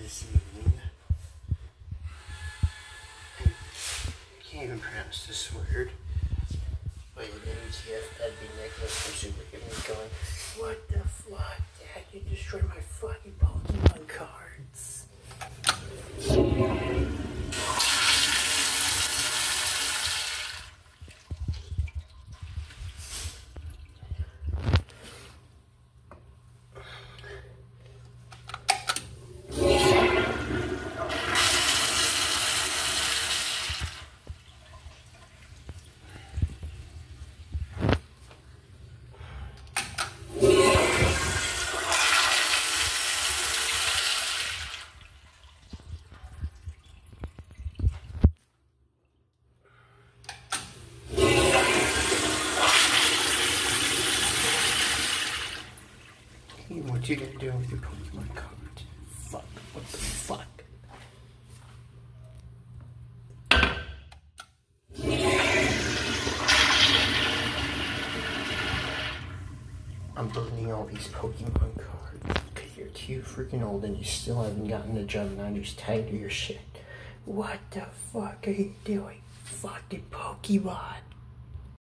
this mean? I can't even pronounce this word. But WTF, that'd be Nicholas from Super Getting Me going, what the fuck, Dad? You destroyed my fucking Pokemon cards. What you gonna do with your Pokemon card? Fuck. What the fuck? I'm deleting all these Pokemon cards because you're too freaking old and you still haven't gotten the jump and I'm just tired of your shit. What the fuck are you doing? Fucking Pokemon.